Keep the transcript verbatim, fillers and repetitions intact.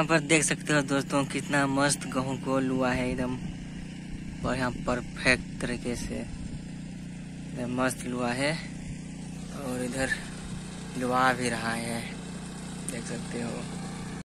पर देख सकते हो दोस्तों कितना मस्त गेहूं को लुआ है, एकदम बढ़िया परफेक्ट तरीके से मस्त लुआ है। और इधर लुआ भी रहा है, देख सकते हो।